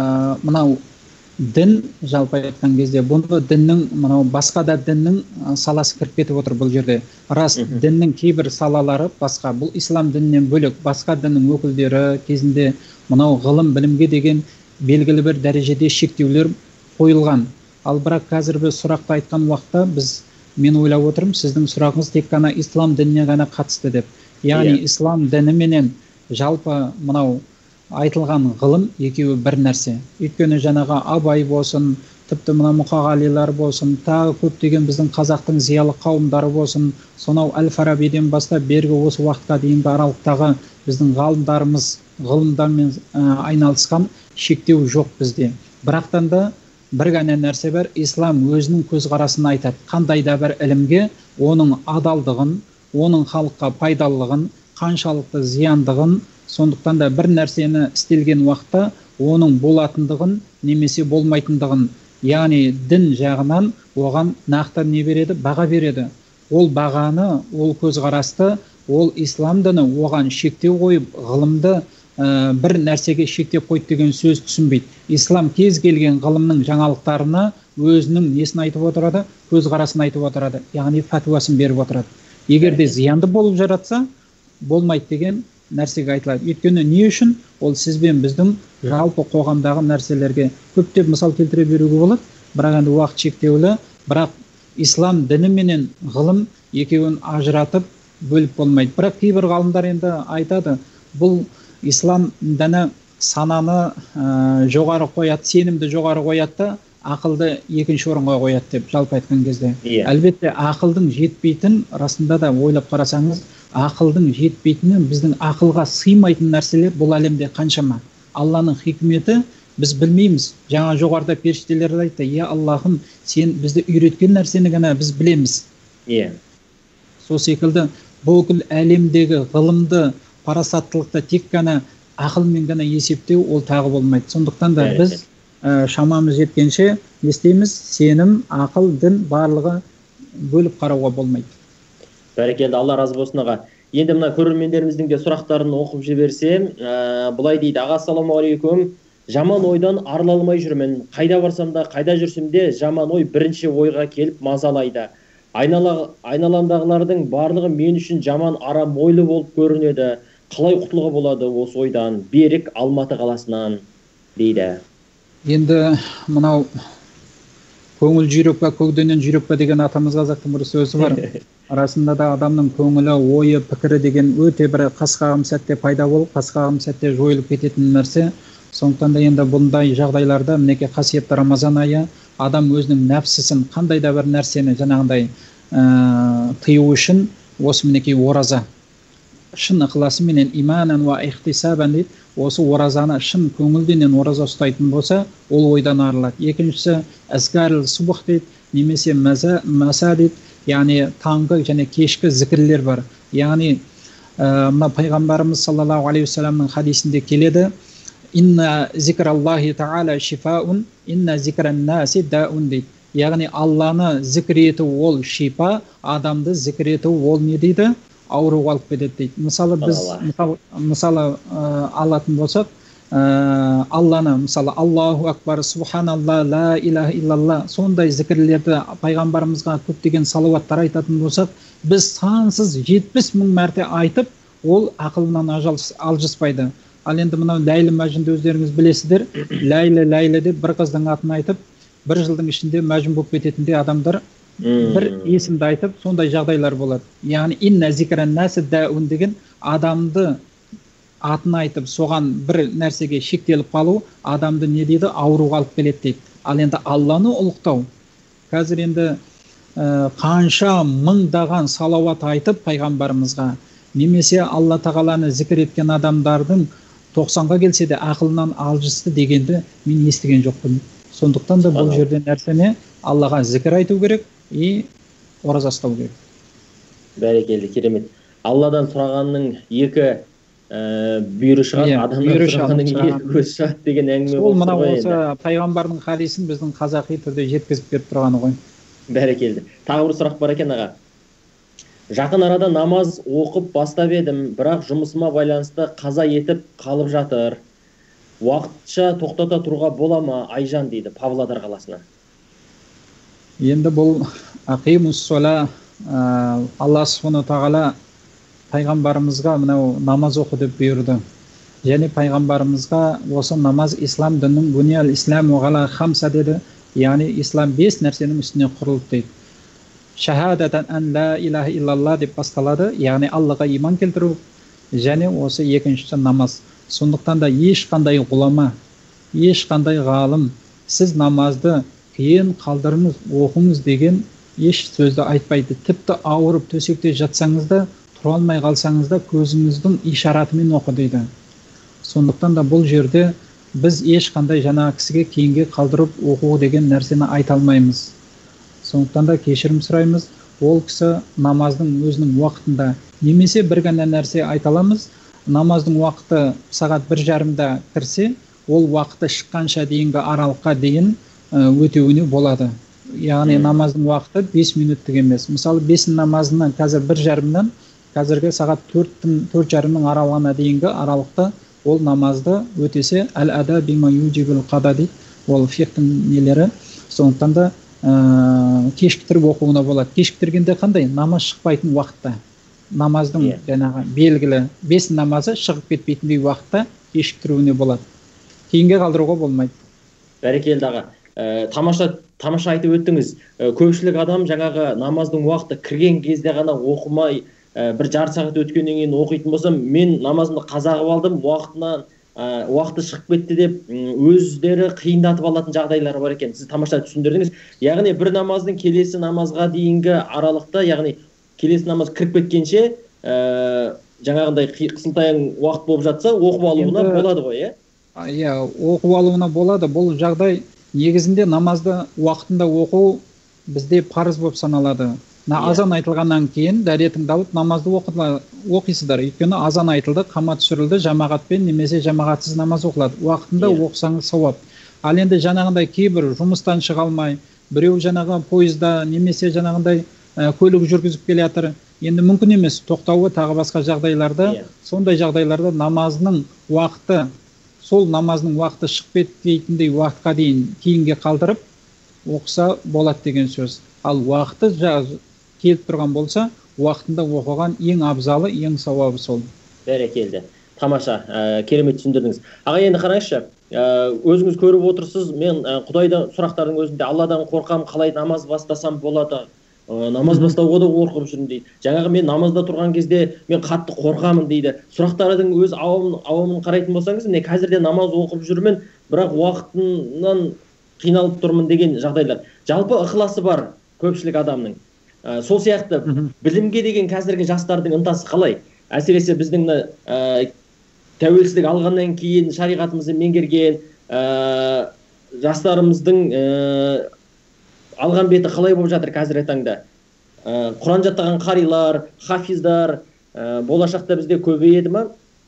мынау дін, жалпы айтқан кезде, бұны діннің, мынау басқа да діннің саласы кіріп кетіп отыр бұл жерде. Рас, діннің кейбір салалары басқа, бұл ислам дінінен бөлек, басқа діннің өкілдері кезінде мынау ғылым, білімге деген белгілі бір дәрежеде шектеулер қойылған. Ал бірақ қазір біз сұрақты айтқан уақытта біз, мен ойлап отырмын, сіздің сұрағыңыз тек қана ислам дініне ғана қатысты деп. Яғни ислам діні менен жалпы мынау айтылған ғылым екеуі бір нәрсе. Өйткені жаңағы Абай болсын, тіпті мына Мұқағалилар болсын, тағы көптеген біздің қазақтың зиялы қауымдары болсын, сонау Әл-Фарабиден бастап бергі осы уақытқа дейінгі аралықтағы біздің ғалымдарымыз ғылымдармен айналысқан, шектеу жоқ бізде. Бірақтан да бір ғана нәрсе бар, ислам өзінің көзқарасын айтады. Қандай да бір ілімге оның адалдығын, оның халыққа пайдалылығын, қаншалықты зияндығын, сондықтан да бір нәрсені істелген уақытта оның болатындығын немесе болмайтындығын, яғни дін жағынан оған нақты не береді? Баға береді. Ол бағаны, ол көзқарасты, ол ислам діні оған шектеу қойып, ғылымды бір нәрсеге шектеп қойды деген сөз түсінбейді. Ислам кез келген ғылымның жаңалықтарына өзінің несін айтып отырады? Көзқарасын айтып отырады, яғни фәтуасын беріп отырады. Егер де зиянды болып жаратса, болмайды деген нәрсеге айтылады. Өйткені не үшін? Ол сізбен біздің жалпы қоғамдағы нәрселерге көптеп мысал келтіре беруге болады, бірақ енді уақыт шектеулі, бірақ ислам діні менен ғылым екеуін ажыратып бөліп болмайды. Бірақ кейбір ғалымдар енді айтады, бұл ислам діні сананы жоғары қояды, сенімді жоғары қояды, ақылды екінші орынға қояды деп жалпы айтқан кезде. Әлбетте ақылдың жетпейтін, расында да ойлап қарасаңыз, ақылдың жетпейтіні, біздің ақылға сыймайтын нәрселер бұл әлемде қаншама. Алланың хикметі біз білмейміз. Жаңа жоғарыда періштелер айтты, «Я Аллахым, сен бізді үйреткен нәрсені ғана біз білеміз». Сол секілді бүкіл әлемдегі ғылымды, парасаттылықты тек қана ақылмен ғана есептеу ол тағы болмайды. Сондықтан да біз шамамыз жеткенше не істейміз? Сенім, ақыл, дін барлығы бөліп қарауға болмайды. Бәрекелді, Алла разы болсын аға. Енді мына көрермендеріміздің де сұрақтарын оқып жіберсем, бұлай дейді: аға, ассаламу алейкум. Жаман ойдан арыла алмай жүрмін. Қайда барсам да, қайда жүрсем де жаман ой бірінші ойға келіп мазалайды. Айналамдағылардың барлығы мен үшін жаман, арам ойлы болып көрінеді. Қалай құтылуға болады осы ойдан? Берік, Алматы қаласынан дейді. Енді мынау көңіл жүйрек па, көгденен жүйрек па деген атамыз қазақтың бір сөзі бар. Арасында да адамның көңілі, ойы, пікірі деген өте бір қас қағым сәтте пайда болып, қас қағым сәтте жойылып кететін нәрсе. Сондықтан да енді бұндай жағдайларда мінекей қасиетті Рамазан айы адам өзінің нәпсісін қандай да бір нәрсені жаңағындай ә, тыю үшін осы мінекей ораза шын ықыласыменен иманан уа ихтисабан дейді, осы оразаны шын көңілденен ораза ұстайтын болса, ол ойдан арылады. Екіншісі әзкарл субх дейді, немесе маса дейді, яғни таңғы және кешкі зікірлер бар. Яғни мына пайғамбарымыз саллаллаху алейхи уассаламның хадисінде келеді: инна зикраллахи таала шифаун, инна зикраннаси даун дейді. Яғни Алланы зікір ету ол шипа, адамды зікір ету ол не дейді? Ауруға алып кетеді дейді. Мысалы біз мысалы, мысалы ә, алатын болсақ, ә, Алланы мысалы Аллаху акбар, субханалла, ла илаха иллалла, сондай зікірлерді пайғамбарымызға көптеген салауаттар айтатын болсақ, біз сансыз жетпіс мың мәрте айтып, ол ақылынан алжыспайды. Ал енді мынау ләйлі мәжінді өздеріңіз білесіздер, ләйлі ләйлі деп бір қыздың атын айтып, бір жылдың ішінде мәжін болып кететіндей адамдар бір есімді айтып, сондай жағдайлар болады. Яғни инна зикраннасы даун деген адамды атын айтып, соған бір нәрсеге шектеліп қалу адамды не дейді? Ауруға алып келеді дейді. Ал енді Алланы ұлықтау, қазір енді ә, қанша мыңдаған салауат айтып пайғамбарымызға, немесе Алла тағаланы зікір еткен адамдардың тоқсанға келсе де ақылынан алжысты дегенді мен естіген жоқпын. Сондықтан да бұл жерде нәрсене Аллаға зікір айту керек и ораза ұстау керек. Бәрекелді, керемет. Алладан сұрағанның екі ә, бүйірі шығады, адамдан сұрағанның екі көзі шығады деген әңгіме болды. Ол мына осы пайғамбардың хадисін біздің қазақи түрде жеткізіп беріп тұрғаны ғой. Бәрекелді. Тағы бір сұрақ бар екен аға. Жақын арада намаз оқып бастап едім, бірақ жұмысыма байланысты қаза етіп қалып жатыр. Уақытша тоқтата тұруға бола ма, Айжан дейді, Павлодар қаласынан. Енді бұл ақимус сола, Алла субхана тағала пайғамбарымызға мынау намаз оқы деп бұйырды. Және пайғамбарымызға осы намаз ислам дінінің буниал исламу ғала хамса деді. Яғни ислам бес нәрсенің үстіне құрылды дейді. Шахадатан ан ла илаха иллалла деп басталады, яғни Аллаға иман келтіру, және осы екіншісі намаз. Сондықтан да ешқандай ғұлама, ешқандай ғалым сіз намазды кейін қалдырыңыз, оқыңыз деген еш сөзді айтпайды. Тіпті ауырып төсекте жатсаңыз да, тұра алмай қалсаңыз да көзіңіздің ишаратымен оқы дейді. Сондықтан да бұл жерде біз ешқандай жаңа кісіге кейінге қалдырып оқу деген нәрсені айта алмаймыз. Сондықтан да кешірім сұраймыз. Ол кісі намаздың өзінің уақытында немесе бір ғана нәрсе айта аламыз. Намаздың уақыты сағат бір жарымда кірсе, ол уақыты шыққанша дейінгі аралыққа дейін өтеуіне болады. Яғни намаздың уақыты бес минуттық емес. Мысалы бесін намазынан қазір бір жарымнан қазіргі сағат төрт жарымның аралығына дейінгі аралықты ол намазды өтесе, әл-ада бима юджибул қада дейді. Ол фиқтың нелері. Сондықтан да кешіктіріп оқуына болады. Кешіктіргенде қандай? Намаз шықпайтын уақытта. Намаздың жаңағы белгілі бес намазы шығып кетпейтіндей уақытта кешіктіруіне болады. Кейінге қалдыруға болмайды. Бәрекелді аға. Тамаша тамаша айтып өттіңіз. Көпшілік адам жаңағы намаздың уақыты кірген кезде ғана оқымай, бір жарты сағат өткеннен кейін оқитын болсам, мен намазымды қаза қылып алдым, уақытынан уақыты шығып кетті деп өздері қиындатып алатын жағдайлар бар екен. Сіз тамаша түсіндірдіңіз. Яғни бір намаздың келесі намазға дейінгі аралықта, яғни келесі намаз кіріп кеткенше жаңағындай қысылтаяң уақыт болып жатса, оқып алуына болады ғой, иә? Иә, оқып алуына болады. Бұл жағдай негізінде намазды уақытында оқу бізде парыз болып саналады. Азан айтылғаннан кейін дәретіңді алып намазды оқисыздар. Өйткені азан айтылды, қамат түсірілді, жамағатпен немесе жамағатсыз намаз оқылады. Уақытында оқысаңыз сауап. Ал енді жаңағындай кейбір жұмыстан шыға алмай, біреу жаңағы пойызда немесе жаңағындай көлік жүргізіп келе жатыр. Енді мүмкін емес, тоқтауы тағы басқа жағдайларда, сондай жағдайларда намазының уақыты, сол намазының уақыты шығып кетпейтіндей уақытқа дейін кейінге қалдырып оқыса болады деген сөз. Ал уақыты келіп тұрған болса, уақытында оқыған ең абзалы, ең сауабы сол. Бәрекелді. Тамаша, керемет түсіндірдіңіз. Аға, енді қараңызшы, өзіңіз көріп отырсыз, мен Құдайдан сұрақтардың өзінде Алладан қорқам, қалай намаз бастасам болады, намаз бастауға да қорқып жүрмін дейді. Жаңағы мен намазда тұрған кезде мен қатты қорқамын дейді. Сұрақтардың өз ауамын қарайтын болсаңыз, міне қазірде намаз оқып жүрмін, бірақ уақытынан қиналып тұрмын деген жағдайлар. Жалпы ықыласы бар көпшілік адамның. Сол сияқты білімге деген қазіргі жастардың ынтасы қалай? Әсіресе біздің тәуелсіздік алғаннан кейін шариғатымызды меңгерген жастарымыздың алған беті қалай болып жатыр қазіргі таңда? Құран жаттаған қарилар, хафиздар болашақта бізде көбейеді ма?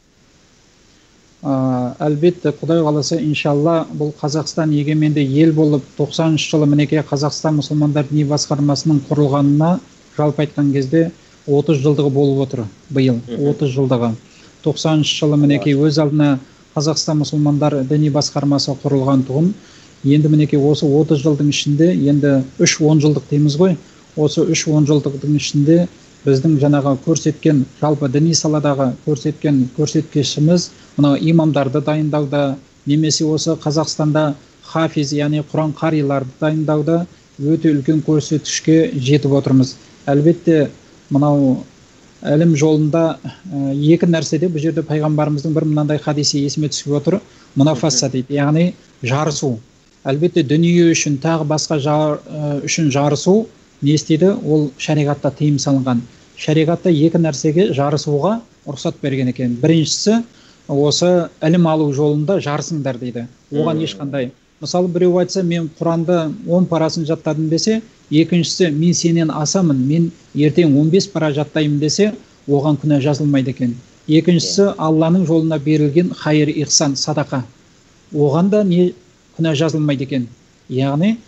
Әлбетте, Құдай қаласа, иншалла, бұл Қазақстан егеменді ел болып, тоқсаныншы жылы мінекей Қазақстан мұсылмандар діни басқармасының құрылғанына жалпы айтқан кезде отыз жылдығы болып отыр биыл, отыз жылдығы. тоқсаныншы жылы мінекей өз алдына Қазақстан мұсылмандар діни басқармасы құрылған тұғын. Енді мінекей осы отыз жылдың ішінде, енді үш он жылдық дейміз ғой, осы үш он жылдықтың ішінде біздің жаңағы көрсеткен, жалпы діни саладағы көрсеткен көрсеткішіміз мына имамдарды дайындауда, немесе осы Қазақстанда хафиз, яғни Құран қариларды дайындауда өте үлкен көрсеткішке жетіп отырмыз. Әлбетте, мынау әлім жолында екі нәрседе бұл жерде пайғамбарымыздың бір мынандай хадисі есіме түсіп отыр. Мұнафаса дейді, яғни жарысу. Әлбетте, дүние үшін, тағы басқа үшін жарысу не істейді? Ол шариғатта тыйым салынған. Шариғатта екі нәрсеге жарысуға рұқсат берген екен. Біріншісі, осы ілім алу жолында жарысыңдар дейді. Оған ешқандай. Мысалы, біреу айтса, мен Құранды он парасын жаттадым десе, екіншісі, мен сенен асамын, мен ертең он бес пара жаттаймын десе, оған күнә жазылмайды екен. Екіншісі, Алланың жолына берілген хайыр, ихсан, садақа. Оған да не күнә жазылмайды екен. Яғни,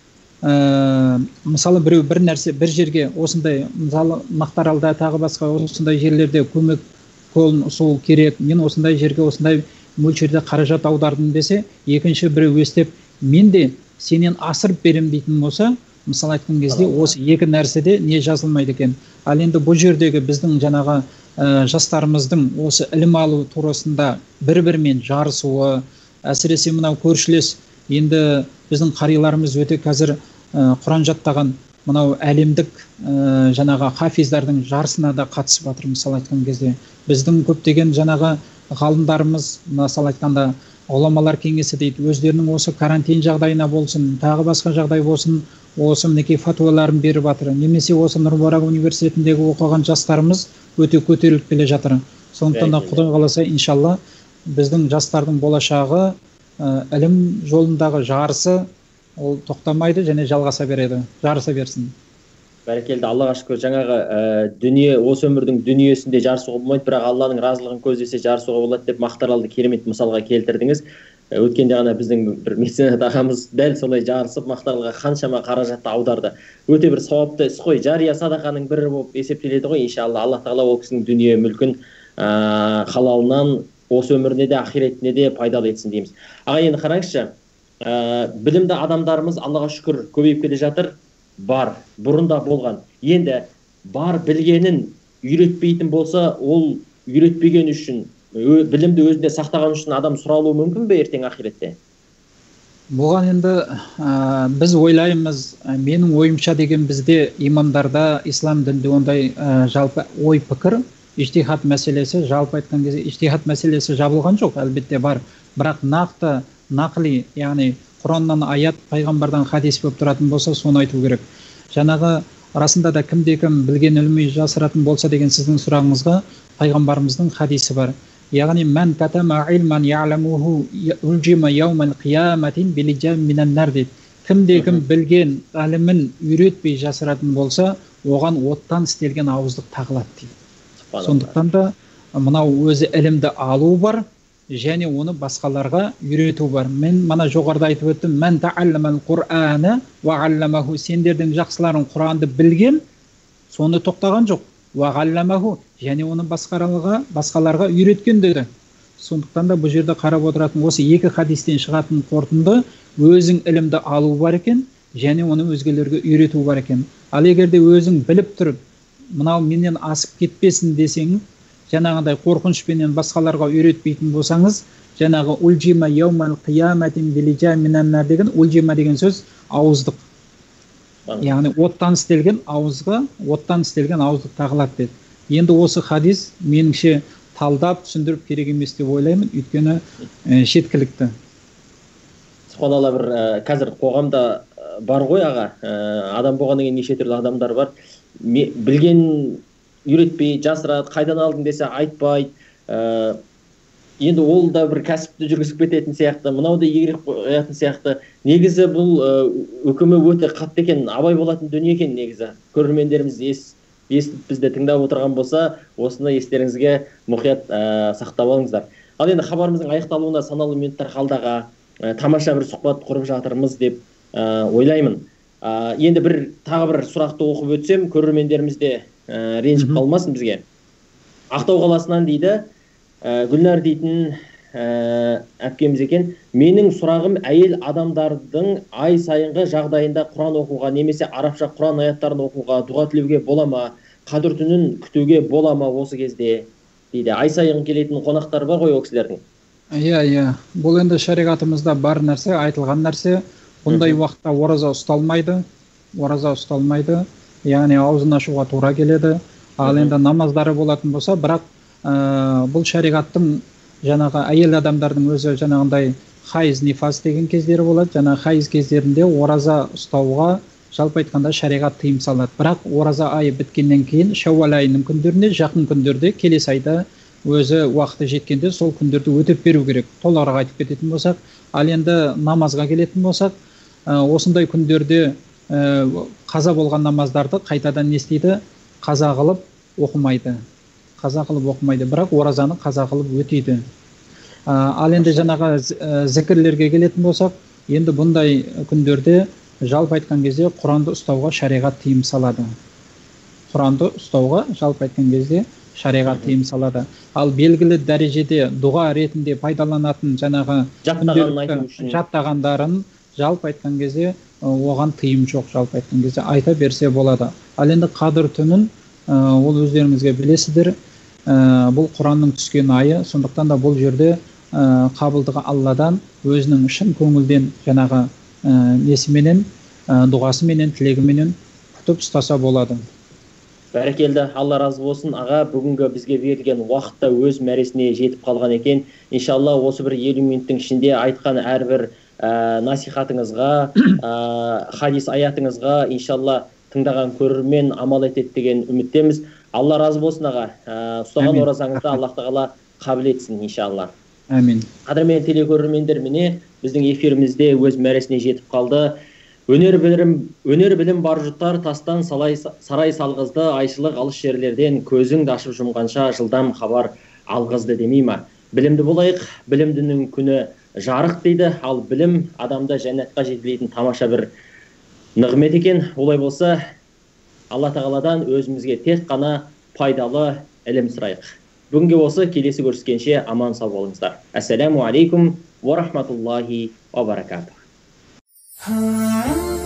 мысалы, біреу бір нәрсе, бір жерге осындай, мысалы, Мақтааралда тағы басқа осындай жерлерде көмек қолын ұсу керек, мен осындай жерге осындай мөлшерде қаражат аудардым десе, екінші біреу өстеп, мен де сенен асырып берем дейтін болса, мысалы айтқан кезде осы екі нәрседе не жазылмайды екен. Ал енді бұл жердегі біздің жаңағы жастарымыздың осы ілім алу турасында бір-бірімен жарысуы, әсіресе мынау көршілес, енді біздің қариларымыз өте қазір Құран жаттаған мынау әлемдік жаңағы хафиздардың жарысына да қатысып жатыр. Мысалы айтқан кезде біздің көптеген жаңағы ғалымдарымыз, мысалы айтқанда ғұламалар кеңесі дейді, өздерінің осы карантин жағдайына болсын, тағы басқа жағдай болсын, осы мінекей фатуаларын беріп жатыр. Немесе осы Нұр-Мүбарак университетіндегі оқыған жастарымыз өте көтеріліп келе жатыр. Сондықтан да Құдай қаласа, иншалла, біздің жастардың болашағы ілім жолындағы жарысы ол тоқтамайды және жалғаса береді, жарыса берсін. Бәрекелді, Аллаға шүкір. Жаңағы дүние, осы өмірдің дүниесінде жарысуға болмайды, бірақ Алланың разылығын көздесе жарысуға болады деп Мақтааралды керемет мысалға келтірдіңіз. Өткенде ғана біздің бір меценат ағамыз дәл солай жарысып Мақтааралға қаншама қаражатты аударды. Өте бір сауапты іс қой, жария садақаның бірі болып есептеледі ғой. Иншалла, Алла тағала ол кісінің дүние мүлкін халалынан осы өміріне де ақиретіне де пайдалы етсін дейміз. Аға, енді қараңызшы, білімді адамдарымыз Аллаға шүкір көбейіп келе жатыр. Бар, бұрында болған. Енді бар білгенін үйретпейтін болса, ол үйретпеген үшін, білімді өзінде сақтаған үшін адам сұралуы мүмкін бе ертең ақиретте? Бұған енді біз ойлаймыз, менің ойымша деген бізде имамдарда, ислам дінде ондай жалпы ой пікір, ижтихад мәселесі, жалпы айтқан кезде ижтихад мәселесі жабылған жоқ, әлбетте бар. Бірақ нақты, нақли, яғни Құраннан аят, пайғамбардан хадис болып тұратын болса, соны айту керек. Жаңағы расында да кімде-кім білген ілмей жасыратын болса деген сіздің сұрағыңызға пайғамбарымыздың хадисі бар. Яғни мән катама илман я'ламуху улжима яумал қияматин билиджам минан нар дейді. Кімде-кім білген ілімін үйретпей жасыратын болса, оған оттан істелген ауыздық тағылады дейді. Сондықтан да мынау өзі ілімді алу бар, және оны басқаларға үйрету бар. Мен мана жоғарыда айтып өттім, мән таалламал Құр'аны ва алламаху, сендердің жақсыларың Құранды білген, соны тоқтаған жоқ. Ва алламаху, және оны басқаларға, басқаларға үйреткен деді. Сондықтан да бұл жерде қарап отыратын осы екі хадистен шығатын қорытынды, өзің ілімді алу бар екен, және оны өзгелерге үйрету бар екен. Ал егерде өзің біліп тұрып, мынау менен асып кетпесін десең, жаңағыдай қорқынышпенен басқаларға үйретпейтін болсаңыз, жаңағы ульжима яумал қияматин билиджам минан нар деген, ульжима деген сөз ауыздық. яғни оттан істелген ауызға оттан істелген ауыздық тағылады деді. Енді осы хадис меніңше талдап түсіндіріп керек емес деп ойлаймын, өйткені шеткілікті. Субханалла, бір қазір қоғамда бар ғой аға, адам болғаннан кейін неше түрлі адамдар бар. Білген үйретпей, жасырады, қайдан алдың десе айтпайды. Енді ол да бір кәсіпті жүргізіп кететін сияқты, мынау да егерек қоятын сияқты. Негізі бұл үкімі өте қатты екен, абай болатын дүние екен негізі. Көрермендеріміз естіп бізді тыңдап отырған болса, осыны естеріңізге мұқият сақтап алыңыздар. Ал енді хабарымыздың аяқталуына санаулы минуттар қалдаға, тамаша бір сұхбат құрып жатырмыз деп ойлаймын. Енді бір тағы бір сұрақты оқып өтсем, көрермендеріміз де ренжіп қалмасын бізге. Ақтау қаласынан дейді, Гүлнар дейтін әпкеміз екен, менің сұрағым әйел адамдардың ай сайынғы жағдайында Құран оқуға, немесе арабша Құран аяттарын оқуға, дұға тілеуге бола ма, қадір түнін күтуге бола ма осы кезде дейді. Ай сайын келетін қонақтар бар ғой ол кісілердің. Иә, иә. Бұл енді шариғатымызда бар нәрсе, айтылған нәрсе. Бұндай уақытта ораза ұсталмайды, ораза ұсталмайды, яғни аузын ашуға тура келеді. Ал енді намаздары болатын болса, бірақ бұл шариғаттың жаңағы әйел адамдардың өзі жаңағындай хайыз нифас деген кездері болады. Жаңа хайыз кездерінде ораза ұстауға жалпы айтқанда шариғат тыйым салады. Бірақ ораза айы біткеннен кейін Шәуәл айының күндерінде, жақын күндерде, келесі айда өзі уақыты жеткенде сол күндерді өтеп беру керек. Толығырақ айтып кететін болсақ, ал енді намазға келетін болсақ, осындай күндерде қаза болған намаздарды қайтадан не істейді? Қаза қылып оқымайды. Қаза қылып оқымайды, бірақ оразаны қаза қылып өтейді. Ал енді жаңағы зікірлерге келетін болсақ, енді бұндай күндерде жалпы айтқан кезде Құранды ұстауға шариғат тыйым салады. Құранды ұстауға жалпы айтқан кезде шариғат тыйым салады. Ал белгілі дәрежеде дұға ретінде пайдаланатын жаңағы жаттағандарын жалпы айтқан кезде оған тыйым жоқ, жалпы айтқан кезде айта берсе болады. Ал енді қадір түнін ол өздеріңізге білесіздер, бұл Құранның түскен айы, сондықтан да бұл жерде қабылдығы Алладан өзінің шын көңілден жаңағы несіменен, дұғасыменен, тілегіменен күтіп ұстаса болады. Бәрекелді, Алла разы болсын. Аға, бүгінгі бізге берілген уақытта өз мәресіне жетіп қалған екен. Иншалла, осы бір елу минуттың ішінде айтқан әрбір насихатыңызға, хадис аятыңызға иншалла тыңдаған көрермен амал етеді деген үміттеміз. Алла разы болсын аға. Ұстаған оразаңызды Аллах тағала қабыл етсін иншалла. Әмин. Қадірмен телекөрермендер, міне біздің эфирімізде өз мәресіне жетіп қалды. Өнер білім, өнер білім бар жұттар тастан сарай салғызды, айшылық алыс жерлерден көзіңді ашып жұмғанша жылдам хабар алғызды демей ма? Білімді болайық, білімдінің күні жарық дейді, ал білім адамды жәннатқа жетелейтін тамаша бір нығмет екен. Олай болса, Алла тағаладан өзімізге тек қана пайдалы ілім сұрайық. Бүгінге осы, келесі көріскенше аман сау болыңыздар. Ассаламу алейкум ва рахматуллахи ва баракатух.